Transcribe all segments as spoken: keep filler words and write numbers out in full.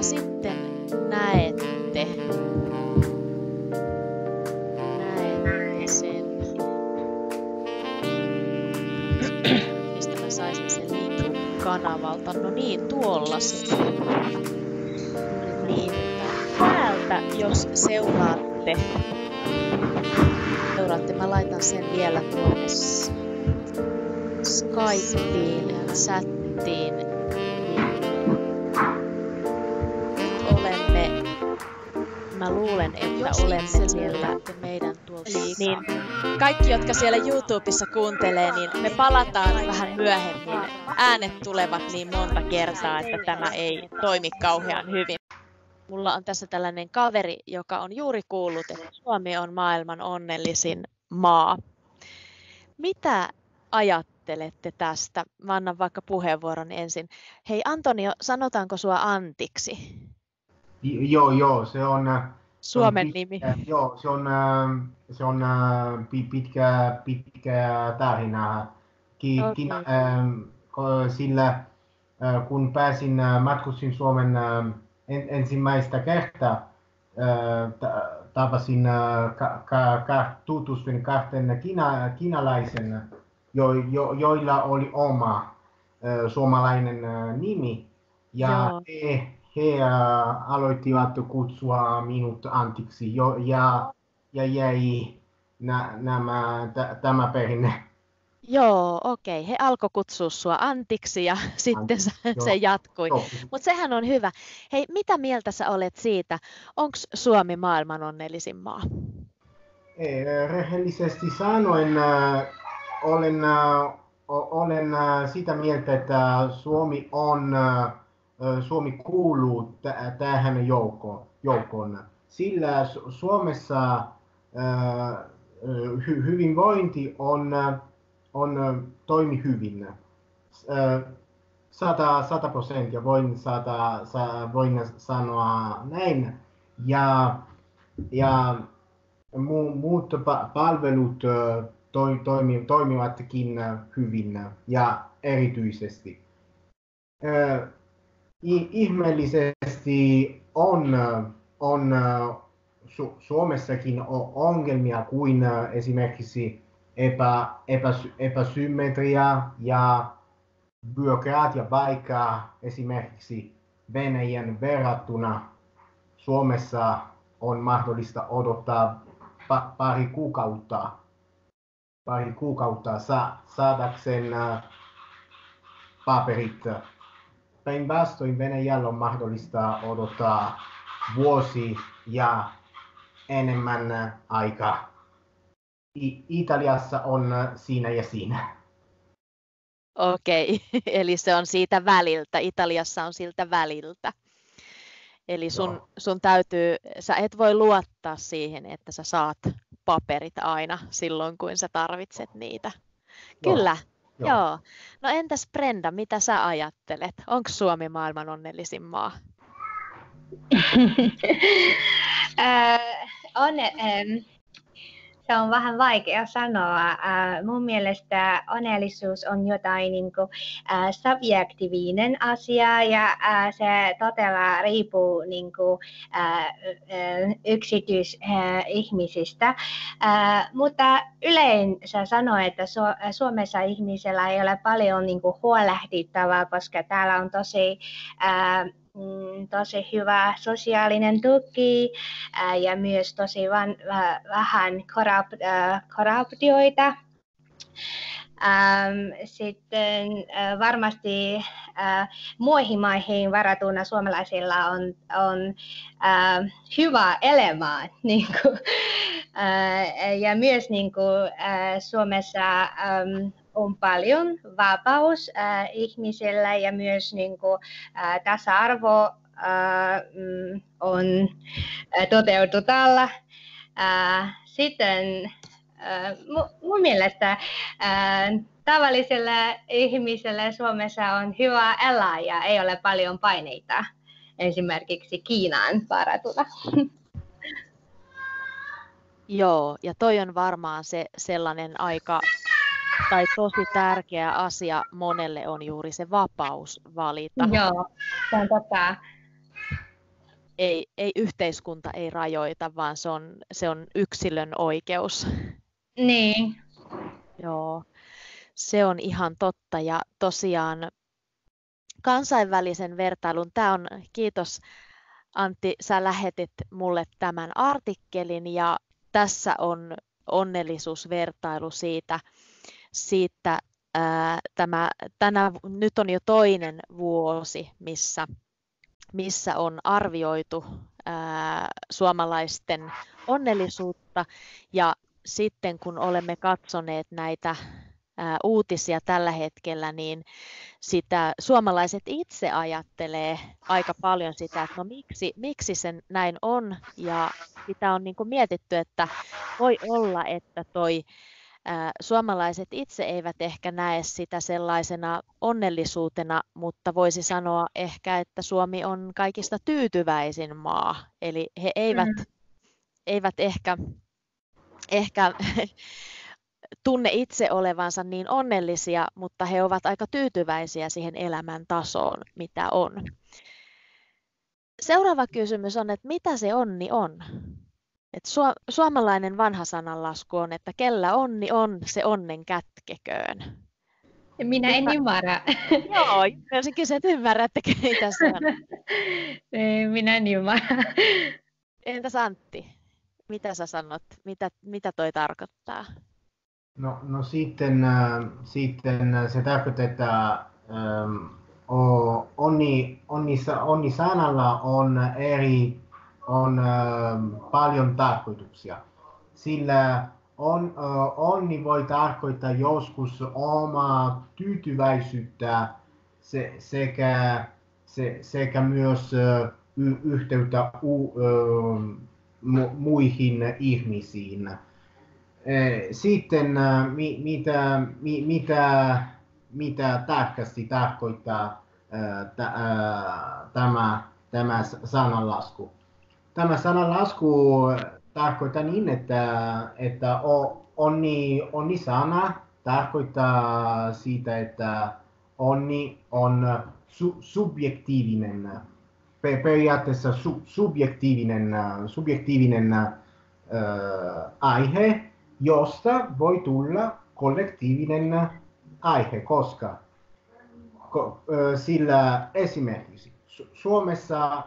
sitten näette, näette sen, mistä mä saisin sen linkin kanavalta. No niin, tuolla se. Niin, täältä, jos seuraatte, seuraatte, mä laitan sen vielä tuonne Skypeen ja chattiin. Nyt olemme, mä luulen, että olemme siellä meidän tuolta. Niin, kaikki, jotka siellä YouTubessa kuuntelee, niin me palataan vähän myöhemmin. Äänet tulevat niin monta kertaa, että tämä ei toimi kauhean hyvin. Mulla on tässä tällainen kaveri, joka on juuri kuullut, että Suomi on maailman onnellisin maa. Mitä ajattelette tästä? Mä annan vaikka puheenvuoron ensin. Hei Antonio, sanotaanko sua Antiksi? Joo, joo, se on Suomen se on, nimi. Joo, se on, se on pitkä, pitkä tarina. Ki, Okay. ki, sillä kun pääsin, matkustin Suomen en, ensimmäistä kertaa, tapasin, ka, ka, ka, tutustuin kahteen kiina, kiinalaisen, jo, jo, joilla oli oma suomalainen nimi. Ja he, he aloittivat kutsua minut Antiksi jo, ja, ja jäi nä, nämä, t, tämä perinne. Joo, okei. Okay. He alkoi kutsua sua Antiksi ja sitten se, se jatkui. Mutta sehän on hyvä. Hei, mitä mieltä sä olet siitä? Onko Suomi maailman onnellisin maa? Ei, rehellisesti sanoen äh, olen, äh, olen äh, sitä mieltä, että Suomi, on, äh, Suomi kuuluu t- tähän joukkoon. Sillä Suomessa äh, hy- hyvinvointi on on toimi hyvin. Sata prosenttia voin, sata, sa, voin sanoa näin. Ja, ja mu, muut palvelut to, toimi, toimivatkin hyvin ja erityisesti. Ihmeellisesti on, on Su, Suomessakin ongelmia kuin esimerkiksi Epä, epä, epäsymmetria ja byrokraatia, vaikka esimerkiksi Venäjän verrattuna Suomessa on mahdollista odottaa pa, pari kuukautta, pari kuukautta sa, saadakseen paperit. Päinvastoin Venäjällä on mahdollista odottaa vuosi ja enemmän aikaa. Italiassa on siinä ja siinä. Okei, eli se on siitä väliltä. Italiassa on siltä väliltä. Eli sun, sun täytyy, sä et voi luottaa siihen, että sä saat paperit aina silloin, kun sä tarvitset niitä. Kyllä, joo. joo. No entäs Brenda, mitä sä ajattelet? Onko Suomi maailman onnellisin maa? äh, on, ähm. Se on vähän vaikea sanoa. Äh, mun mielestä onnellisuus on jotain niin kuin, äh, subjektiivinen asia ja äh, se todella riippuu niin kuin, äh, yksityisihmisistä. Äh, mutta yleensä sanoo, että Su- Suomessa ihmisellä ei ole paljon niin kuin, huolehdittavaa, koska täällä on tosi äh, tosi hyvä sosiaalinen tuki ää, ja myös tosi van, äh, vähän korrup, äh, korruptioita. Ähm, sitten äh, varmasti äh, muihin maihin verrattuna suomalaisilla on, on äh, hyvä elämä. Niin kuin, äh, ja myös niin kuin, äh, Suomessa ähm, on paljon vapaus äh, ihmisillä ja myös niin kuin, äh, tasa-arvo äh, on äh, toteutu täällä. Äh, sitten äh, mun mielestä äh, tavalliselle ihmiselle Suomessa on hyvä elää ja ei ole paljon paineita esimerkiksi Kiinaan verrattuna. Joo, ja toi on varmaan se sellainen aika tai tosi tärkeä asia monelle on juuri se vapaus valita. Joo, se on totta. ei, ei yhteiskunta ei rajoita, vaan se on, se on yksilön oikeus. Niin. Joo, se on ihan totta. Ja tosiaan kansainvälisen vertailun, tämä on, kiitos Antti, sä lähetit mulle tämän artikkelin ja tässä on onnellisuusvertailu siitä, siitä ää, tämä, tänä, nyt on jo toinen vuosi, missä, missä on arvioitu ää, suomalaisten onnellisuutta ja sitten kun olemme katsoneet näitä ää, uutisia tällä hetkellä, niin sitä suomalaiset itse ajattelee aika paljon sitä, että no miksi, miksi se näin on ja sitä on niin kuin mietitty, että voi olla, että toi ää, suomalaiset itse eivät ehkä näe sitä sellaisena onnellisuutena, mutta voisi sanoa ehkä, että Suomi on kaikista tyytyväisin maa, eli he eivät, mm. eivät ehkä, ehkä tunne itse olevansa niin onnellisia, mutta he ovat aika tyytyväisiä siihen elämän tasoon, mitä on. Seuraava kysymys on, että mitä se onni on? Et su- suomalainen vanha sananlasku on, että kellä onni on, se onnen kätkeköön. Minä en ymmärrä. Joo, olisin kysynyt, että ymmärrättekö, mitä se on? Minä en ymmärrä. Entäs Antti, mitä sä sanot? Mitä, mitä toi tarkoittaa? No, no sitten, äh, sitten se tarkoittaa, että ähm, o- onni, onni, onni sanalla on eri, on ähm, paljon tarkoituksia. Sillä on, äh, onni voi tarkoittaa joskus omaa tyytyväisyyttä se, sekä, se, sekä myös äh, y- yhteyttä u, äh, mu- muihin ihmisiin. Sitten mitä, mitä, mitä tarkasti tarkoittaa tämä, tämä sananlasku? Tämä sananlasku tarkoittaa niin, että, että onni, onni sana tarkoittaa sitä, että onni on su, subjektiivinen, periaatteessa su, subjektiivinen, subjektiivinen äh, aihe, josta voi tulla kollektiivinen aihe, koska sillä esimerkiksi Suomessa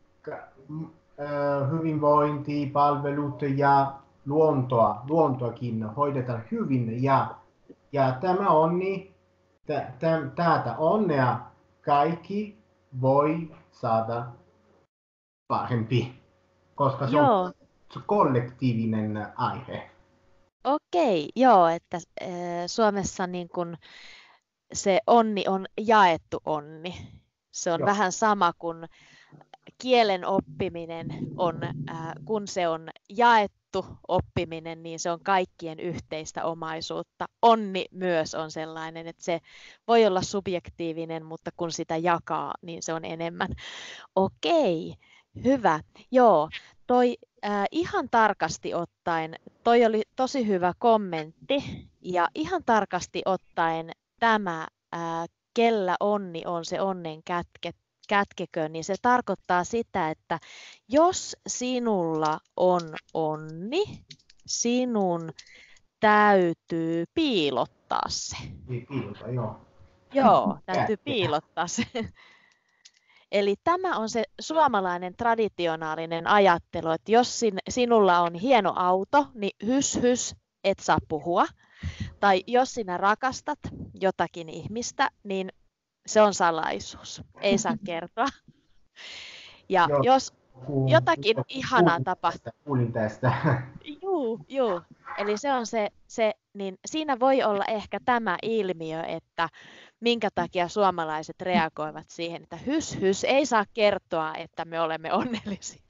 hyvinvointipalvelut ja luontoa, luontoakin hoidetaan hyvin ja, ja tämä onni, tätä onnea kaikki voi saada parempi, koska se Joo. on kollektiivinen aihe. Okei, joo, että äh, Suomessa niin kun se onni on jaettu onni. Se on Joo. vähän sama kuin kielen oppiminen on, äh, kun se on jaettu oppiminen, niin se on kaikkien yhteistä omaisuutta. Onni myös on sellainen, että se voi olla subjektiivinen, mutta kun sitä jakaa, niin se on enemmän. Okei, hyvä. Joo, toi äh, ihan tarkasti ottaen, toi oli tosi hyvä kommentti ja ihan tarkasti ottaen tämä, äh, kellä onni on se onnen kätke, kätkekö, niin se tarkoittaa sitä, että jos sinulla on onni, sinun täytyy piilottaa se. Piilota, joo. Joo, täytyy piilottaa se. Eli tämä on se suomalainen traditionaalinen ajattelu, että jos sin, sinulla on hieno auto, niin hys hys, et saa puhua. Tai jos sinä rakastat jotakin ihmistä, niin se on salaisuus, ei saa kertoa. Ja Joo, jos kuulin, jotakin ihanaa tapahtuu. Kuulin tästä. Juu, juu. Eli se on se, se, niin siinä voi olla ehkä tämä ilmiö, että minkä takia suomalaiset reagoivat siihen, että hys hys, ei saa kertoa, että me olemme onnellisia.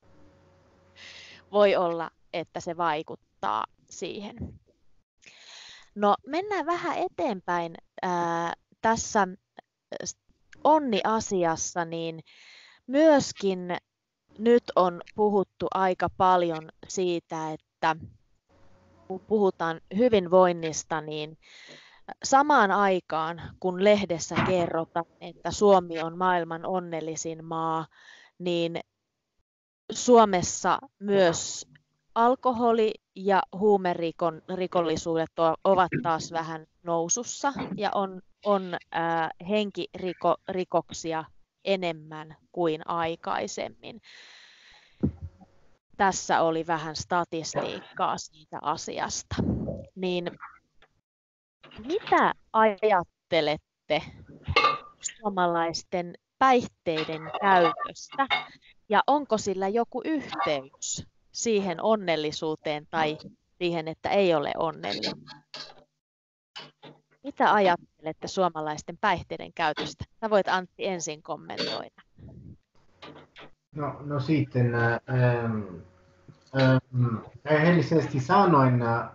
Voi olla, että se vaikuttaa siihen. No mennään vähän eteenpäin ää, tässä onni-asiassa, niin myöskin nyt on puhuttu aika paljon siitä, että kun puhutaan hyvinvoinnista, niin samaan aikaan kun lehdessä kerrotaan, että Suomi on maailman onnellisin maa, niin Suomessa myös alkoholi- ja huumerikollisuudet ovat taas vähän nousussa ja on, on ää, henkirikoksia enemmän kuin aikaisemmin. Tässä oli vähän statistiikkaa siitä asiasta. Niin mitä ajattelette suomalaisten päihteiden käytöstä ja onko sillä joku yhteys siihen onnellisuuteen tai siihen, että ei ole onnellinen? Mitä ajattelette suomalaisten päihteiden käytöstä? Sä voit Antti ensin kommentoida. No, no sitten ähm, ähm, rehellisesti sanoen ähm,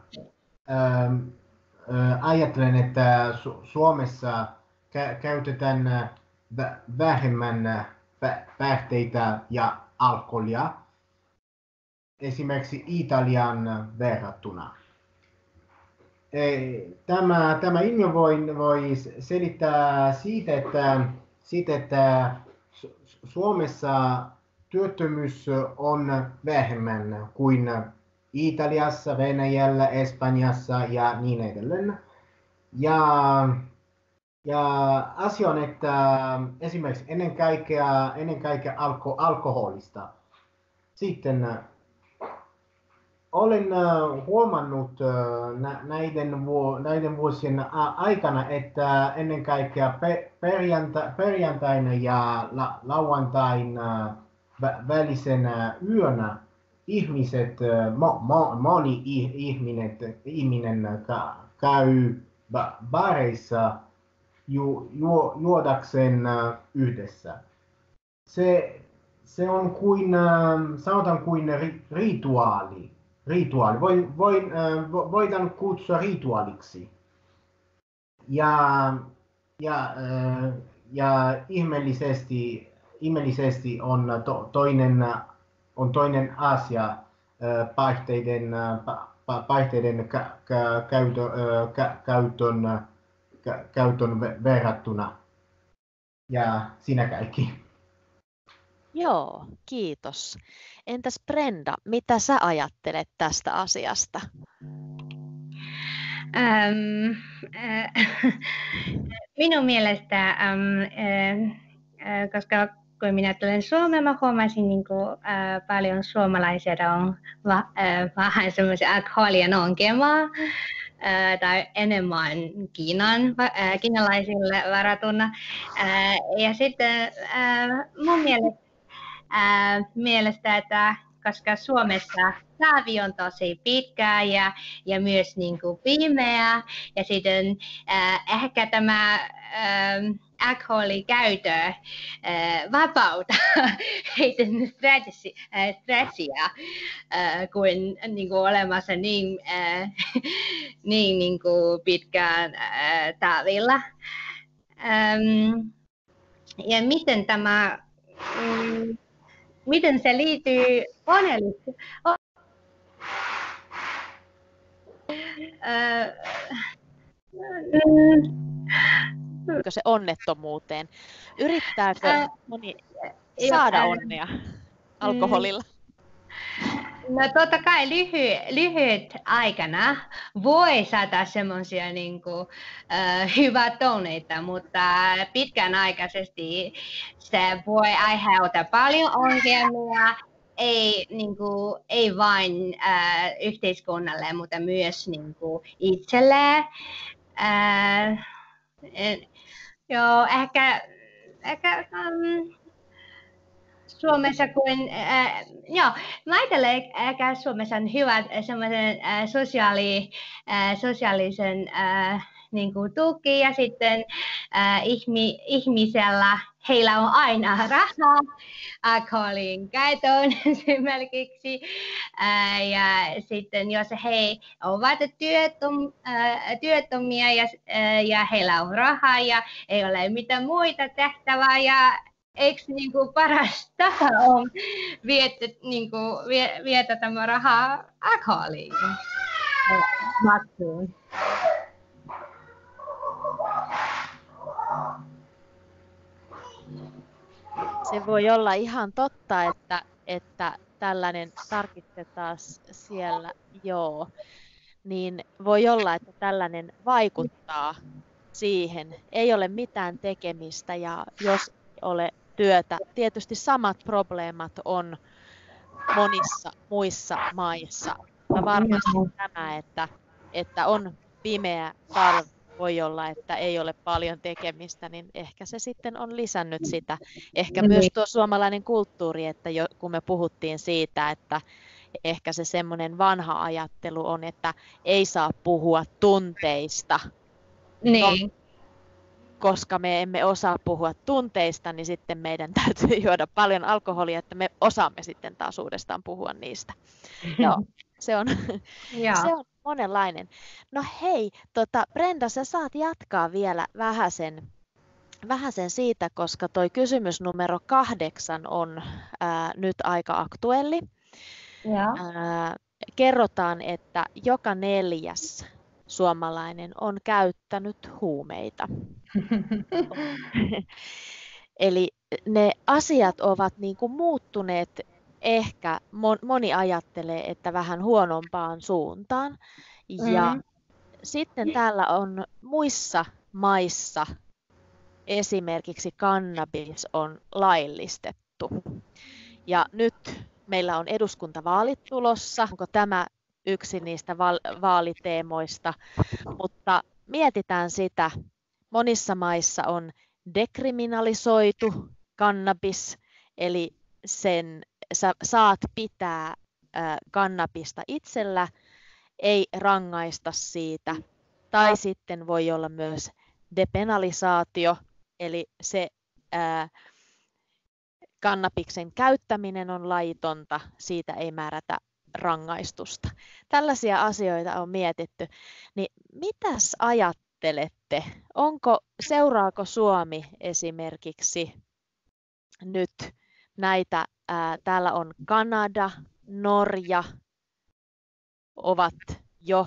äh, ajattelen, että Su- Suomessa kä- käytetään äh, vä- vähemmän äh, pä- päihteitä ja alkoholia esimerkiksi Italian verrattuna. Tämä, tämä ilmiö voi, voi selittää siitä, että, siitä, että Suomessa työttömyys on vähemmän kuin Italiassa, Venäjällä, Espanjassa ja niin edelleen. Ja, ja asia on, että esimerkiksi ennen kaikkea, ennen kaikkea alko, alkoholista. Sitten olen huomannut näiden, näiden vuosien aikana, että ennen kaikkea perjanta, perjantaina ja la, lauantain välisenä yönä ihmiset, mo, mo, moni ihminen, ihminen käy bareissa ju, ju, juodakseen yhdessä. Se, se on kuin, sanotaan kuin rituaali. Rituaali. Voin, voin, äh, voidaan kutsua rituaaliksi. Ja, ja, äh, ja ihmeellisesti, ihmeellisesti on, to, toinen, on toinen asia äh, päihteiden, äh, päihteiden kä, kä, käytö, äh, kä, käytön, kä, käytön verrattuna. Ja siinä kaikki. Joo, kiitos. Entäs Brenda, mitä sä ajattelet tästä asiasta? Ähm, äh, minun mielestä, ähm, äh, koska kun minä tulen Suomeen, mä huomasin niin kuin, äh, paljon suomalaisia on va, äh, vähän semmoisia alkoholien ongelmaa. Äh, tai enemmän Kiinan, äh, kiinalaisille varatuna. Äh, ja sitten äh, mun mielestä, äh, mielestä, että koska Suomessa talvi on tosi pitkä ja, ja myös niin kuin pimeä, ja sitten äh, ehkä tämä äh, alkoholikäytö äh, vapauttaa heidän stressi, äh, stressiä, äh, kun niin kuin olemassa niin, äh, niin, niin kuin pitkään äh, talvilla. Ähm, ja miten tämä... Mm, Miten se liittyy onnellisuuteen? Oh. Onko se onnettomuuteen? Yrittääkö moni saada onnea alkoholilla? No totta kai lyhy, lyhyt aikana voi saada semmoisia niin kuin, uh, hyvää tunneita, mutta pitkän aikaisesti se voi aiheuttaa paljon ongelmia, ei, niin kuin, ei vain uh, yhteiskunnalle, mutta myös niin kuin, itselleen. Uh, joo, ehkä, ehkä um, Suomessa kuin, äh, joo, mä ajattelen, että Suomessa on hyvä semmoisen äh, sosiaali, äh, sosiaalisen äh, niin kuin tuki ja sitten äh, ihmi, ihmisellä heillä on aina rahaa alkoholin käyttöön esimerkiksi äh, ja sitten jos he ovat työttom, äh, työttömiä ja, äh, ja heillä on rahaa ja ei ole mitään muita tehtävää ja eikö niin kuin paras tapa on viettää niin kuin, vie, vietä tämä rahaa alkoholiin maksuun? Se voi olla ihan totta, että että tällainen tarkistetaan siellä, joo, niin voi olla, että tällainen vaikuttaa siihen. Ei ole mitään tekemistä ja jos ei ole työtä, tietysti samat probleemat on monissa muissa maissa. Ja varmasti tämä, että, että on pimeä talvi, voi olla, että ei ole paljon tekemistä, niin ehkä se sitten on lisännyt sitä. Ehkä myös tuo suomalainen kulttuuri, että jo, kun me puhuttiin siitä, että ehkä se semmoinen vanha ajattelu on, että ei saa puhua tunteista. Niin. No, koska me emme osaa puhua tunteista, niin sitten meidän täytyy juoda paljon alkoholia, että me osaamme sitten taas uudestaan puhua niistä. Joo, se on, se on monenlainen. No hei, tota, Brenda, sä saat jatkaa vielä vähäsen, vähäsen siitä, koska toi kysymys numero kahdeksan on ää, nyt aika aktuelli. Ää, kerrotaan, että joka neljäs suomalainen on käyttänyt huumeita. Eli ne asiat ovat niin kuin muuttuneet, ehkä moni ajattelee, että vähän huonompaan suuntaan. Ja mm. sitten täällä on muissa maissa esimerkiksi kannabis on laillistettu. Ja nyt meillä on eduskuntavaalit tulossa. Onko tämä yksi niistä vaaliteemoista, mutta mietitään sitä. Monissa maissa on dekriminalisoitu kannabis, eli sen sä saat pitää ä, kannabista itsellä, ei rangaista siitä. Tai sitten voi olla myös depenalisaatio, eli se ä, kannabiksen käyttäminen on laitonta, siitä ei määrätä rangaistusta. Tällaisia asioita on mietitty. Niin mitäs ajattelette? Onko, seuraako Suomi esimerkiksi nyt näitä, ää, täällä on Kanada, Norja, ovat jo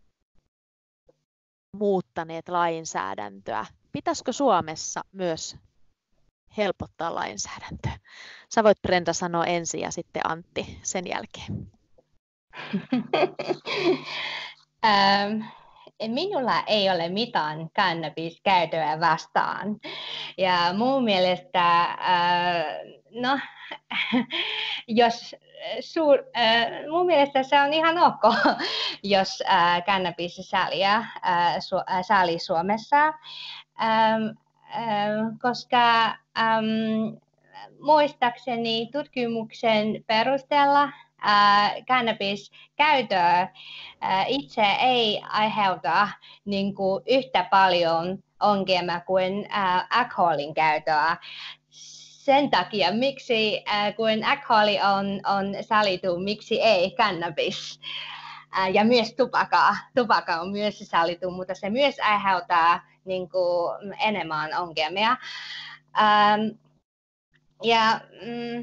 muuttaneet lainsäädäntöä. Pitäisikö Suomessa myös helpottaa lainsäädäntöä? Sä voit, Brenda, sanoa ensin ja sitten Antti sen jälkeen. ähm, minulla ei ole mitään kannabiskäyttöä vastaan. Ja mun mielestä, äh, no, jos suur, äh, mun mielestä se on ihan ok, jos äh, kannabis säliä äh, su, äh, sali Suomessa, ähm, äh, koska ähm, muistaakseni tutkimuksen perusteella Uh, kannabiskäyttöä uh, itse ei aiheuta niin kuin, yhtä paljon ongelmia kuin uh, alkoholin käyttöä. Sen takia, miksi uh, kun alkoholi on, on sallittu, miksi ei kannabis? Uh, ja myös tupakka. Tupakka on myös sallittu, mutta se myös aiheuttaa niin kuin, enemmän ongelmia. Um, ja... Mm,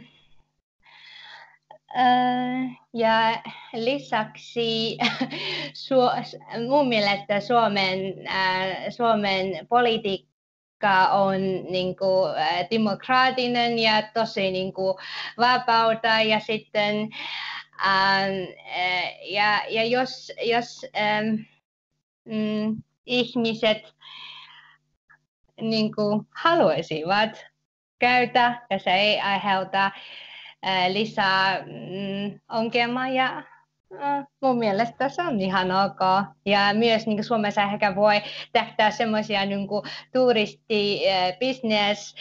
Uh, ja lisäksi su, mun mielestä Suomen, uh, Suomen politiikka on niinku, uh, demokraattinen ja tosi niinku, vapautta ja sitten uh, uh, ja, ja jos, jos um, mm, ihmiset niinku, haluaisivat käyttää ja se ei aiheuta lisää mm, ongelmaa ja mm, mun mielestä se on ihan ok. Ja myös niin Suomessa ehkä voi tehdä semmoisia niin turistibisnes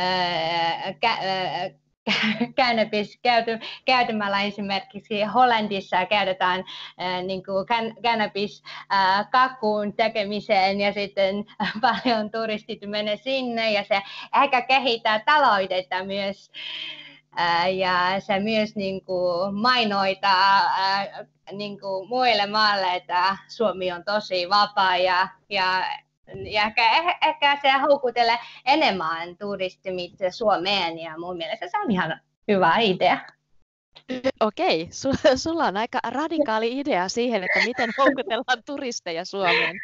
cannabis käytämällä esimerkiksi Hollandissa käytetään äh, niin cannabis äh, kakkuun tekemiseen ja sitten äh, paljon turistit menee sinne ja se ehkä kehittää taloudetta myös. Uh, ja se myös niin kuin, mainoittaa uh, niin kuin, muille maille, että Suomi on tosi vapaa ja, ja, ja ehkä, ehkä se houkuttelee enemmän turistimit Suomeen ja mun mielestä se on ihan hyvä idea. Okei, su- sulla on aika radikaali idea siihen, että miten houkutellaan turisteja Suomeen.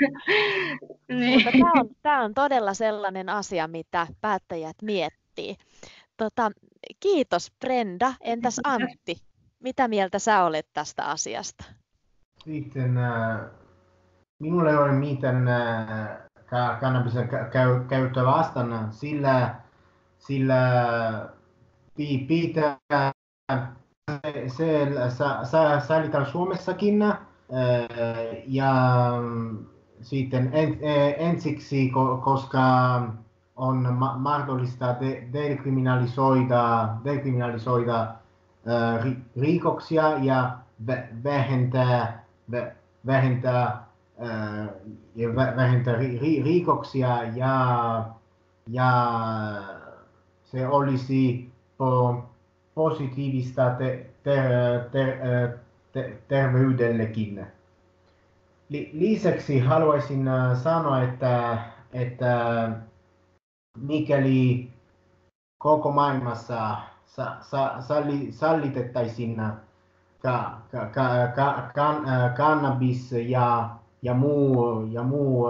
Niin. Mutta tämä on, tämä on todella sellainen asia, mitä päättäjät miettii. Tota, kiitos Brenda. Entäs Antti? Mitä mieltä sä olet tästä asiasta? Sitten äh, minulla ei ole mitään äh, kannabisen käy, käyttöä vastaan, sillä, sillä pitää se, se sä, säilytään Suomessakin äh, ja sitten en, ensiksi, koska on ma- mahdollista de- dekriminalisoida, dekriminalisoida äh, ri- rikoksia ja vä- vähentää, vä- vähentää, äh, ja vä- vähentää ri- ri- rikoksia ja, ja se olisi po- positiivista te- ter- ter- ter- terveydellekin. Lisäksi haluaisin sanoa, että, että mikäli koko maailmassa sa, sa, salli, sallitettaisiin ka, ka, ka, ka, kan, kannabis ja, ja muu, ja muu,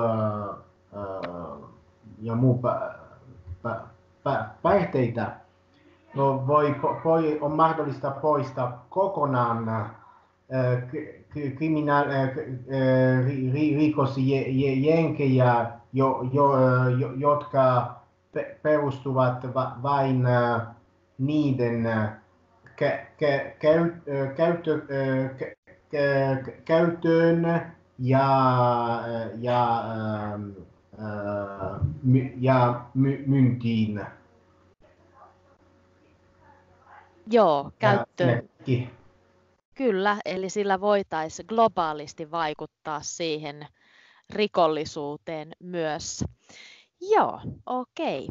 ja muu pä, pä, pä, päihteitä, no voi, voi, on mahdollista poistaa kokonaan rikosjenkejä, jo, jo, jo, jotka perustuvat vain niiden käyttöön ja, ja, ja myyntiin. Joo, käyttöön. Kyllä, eli sillä voitaisiin globaalisti vaikuttaa siihen rikollisuuteen myös. Joo, okei.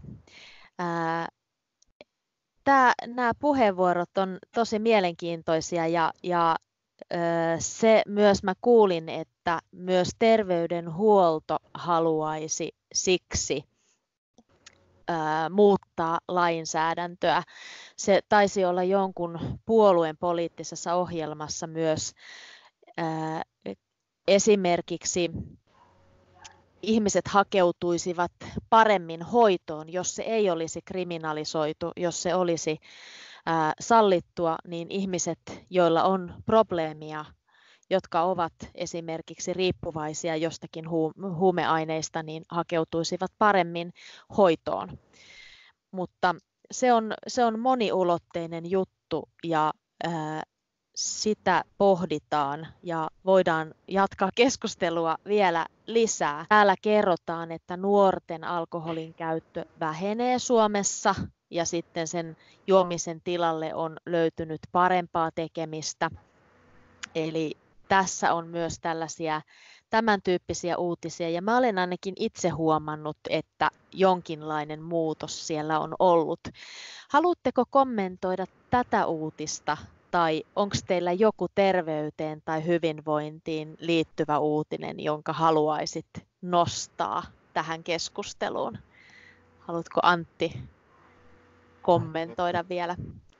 Nämä puheenvuorot on tosi mielenkiintoisia ja, ja ää, se myös mä kuulin, että myös terveydenhuolto haluaisi siksi ää, muuttaa lainsäädäntöä. Se taisi olla jonkun puolueen poliittisessa ohjelmassa myös ää, esimerkiksi ihmiset hakeutuisivat paremmin hoitoon, jos se ei olisi kriminalisoitu, jos se olisi ää, sallittua, niin ihmiset, joilla on probleemia, jotka ovat esimerkiksi riippuvaisia jostakin huumeaineista, niin hakeutuisivat paremmin hoitoon. Mutta se on, se on moniulotteinen juttu ja ää, sitä pohditaan ja voidaan jatkaa keskustelua vielä lisää. Täällä kerrotaan, että nuorten alkoholin käyttö vähenee Suomessa ja sitten sen juomisen tilalle on löytynyt parempaa tekemistä. Eli tässä on myös tällaisia tämän tyyppisiä uutisia ja mä olen ainakin itse huomannut, että jonkinlainen muutos siellä on ollut. Haluatteko kommentoida tätä uutista? Tai onko teillä joku terveyteen tai hyvinvointiin liittyvä uutinen, jonka haluaisit nostaa tähän keskusteluun? Haluatko Antti kommentoida vielä?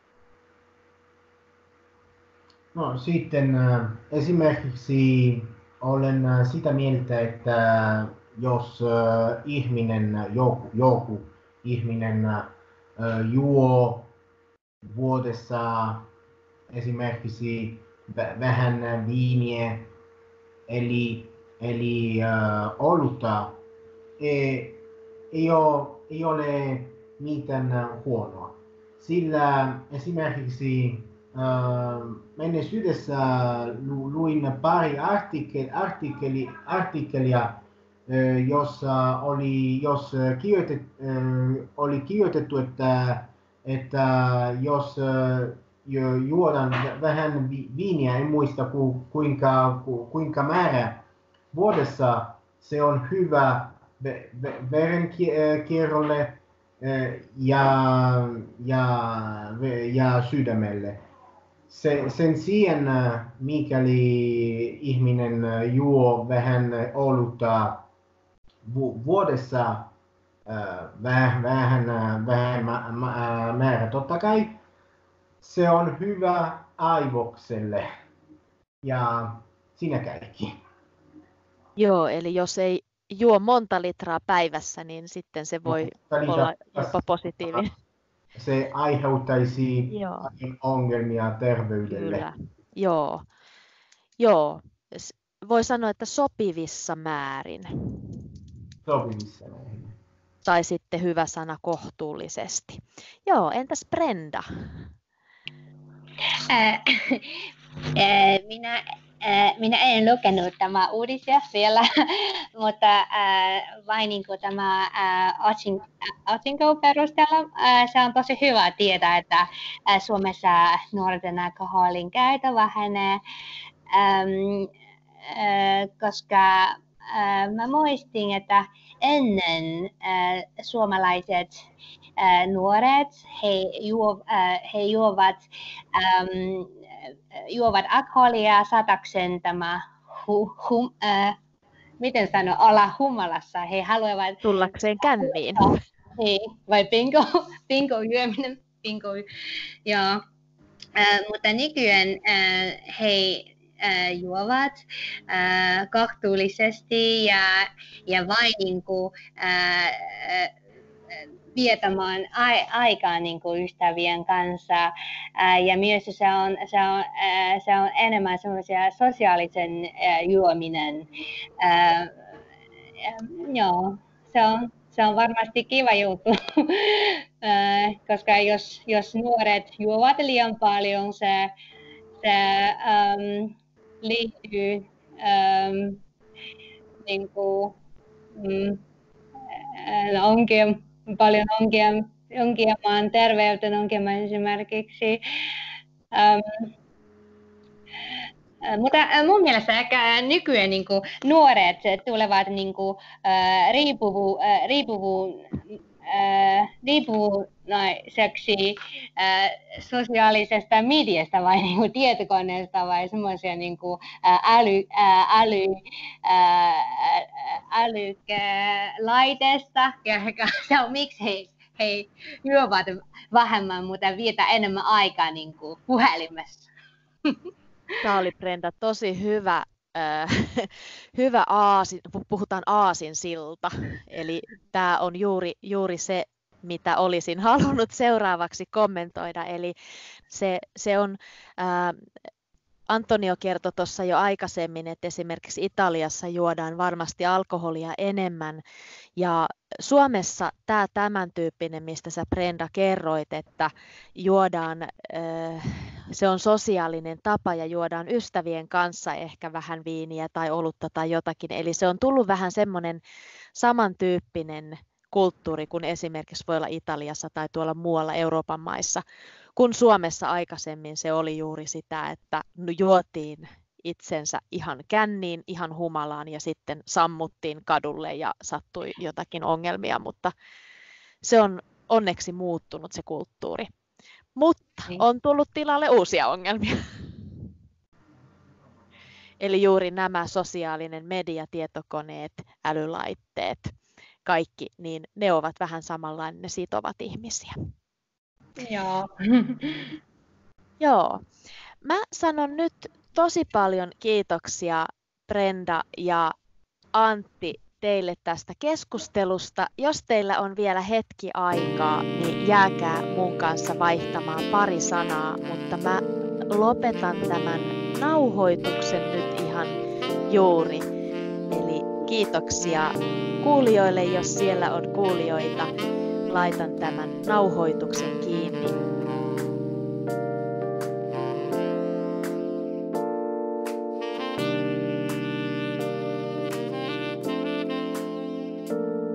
No sitten esimerkiksi olen sitä mieltä, että jos ihminen, joku, joku ihminen juo vuodessa esimerkiksi vähän viiniä, eli, eli äh, olutta, ei, ei, ole, ei ole mitään huonoa. Sillä esimerkiksi äh, menneisyydessä luin pari artikkeli, artikkeli, artikkelia, äh, jossa oli, jos kirjoitet, äh, oli kirjoitettu, että, että jos äh, juodaan vähän viiniä, en muista ku, kuinka, ku, kuinka määrä vuodessa, se on hyvä verenkierrolle ja, ja, ja sydämelle. Se, sen sijaan, mikäli ihminen juo vähän olutta vuodessa, vähän, vähän, vähän määrä totta kai, se on hyvä aivokselle ja siinä kaikki. Joo, eli jos ei juo monta litraa päivässä, niin sitten se voi olla jopa positiivinen. se aiheuttaisi Joo. paljon ongelmia terveydelle. Kyllä. Joo. Joo. Voi sanoa, että sopivissa määrin. Sopivissa määrin. Tai sitten hyvä sana kohtuullisesti. Joo, entäs Brenda? Äh, äh, minä, äh, minä en lukenut tämä uutisia vielä, mutta äh, vain niin kuin tämä äh, otsinko perusteella äh, se on tosi hyvä tietää, että äh, Suomessa nuorten alkoholin käyttö vähenee, ähm, äh, koska äh, mä muistin, että ennen äh, suomalaiset äh, nuoret, he, juo, äh, he juovat, ähm, juovat alkoholia sataksen tämä, hu, hum, äh, miten sano, olla humalassa. He haluavat tullakseen känniin. Hei, vai bingo, bingo juominen, bingo, joo. Äh, mutta nykyään äh, he äh, juovat äh, kohtuullisesti ja, ja vain niin kuin, äh, äh, vietämään a- aikaa niin kuin ystävien kanssa. Äh, ja myös se on, se on, äh, se on enemmän semmoisia sosiaalisen äh, juominen. Äh, äh, joo, se on, se on varmasti kiva juttu, äh, koska jos, jos nuoret juovat liian paljon, se, se ähm, liittyy ähm, niin kuin, mm, äh, ongelm, paljon ongelm, ongelmaan terveyden ongelmaan esimerkiksi. Ähm, Mutta mun mielestä ehkä nykyään niin kuin, nuoret tulevat niin kuin, äh, riippuvu, äh, riippuvu, äh, riippuvaiseksi äh, sosiaalisesta mediasta vai niin kuin, tietokoneesta vai semmoisia niin kuin, äh, äly, äh, äly, äh, älylaitesta. Ja se on miksi he, he juovat vähemmän, mutta vietä enemmän aikaa niin kuin, puhelimessa. Tämä oli Brenda tosi hyvä, äh, hyvä aasin, puhutaan aasinsilta, eli tämä on juuri, juuri se, mitä olisin halunnut seuraavaksi kommentoida, eli se, se on, äh, Antonio kertoi tuossa jo aikaisemmin, että esimerkiksi Italiassa juodaan varmasti alkoholia enemmän, ja Suomessa tämä tämän tyyppinen, mistä sä Brenda kerroit, että juodaan, se on sosiaalinen tapa ja juodaan ystävien kanssa ehkä vähän viiniä tai olutta tai jotakin. Eli se on tullut vähän semmoinen samantyyppinen kulttuuri kuin esimerkiksi voi olla Italiassa tai tuolla muualla Euroopan maissa, kun Suomessa aikaisemmin se oli juuri sitä, että juotiin itsensä ihan känniin, ihan humalaan ja sitten sammuttiin kadulle ja sattui jotakin ongelmia, mutta se on onneksi muuttunut se kulttuuri. Mutta on tullut tilalle uusia ongelmia. Eli juuri nämä sosiaalinen media, tietokoneet, älylaitteet, kaikki, niin ne ovat vähän samanlainen, ne sitovat ihmisiä. Joo. Joo. Mä sanon nyt tosi paljon kiitoksia Brenda ja Antti teille tästä keskustelusta. Jos teillä on vielä hetki aikaa, niin jääkää mun kanssa vaihtamaan pari sanaa, mutta mä lopetan tämän nauhoituksen nyt ihan juuri. Eli kiitoksia kuulijoille, jos siellä on kuulijoita. Laitan tämän nauhoituksen kiinni. Thank you.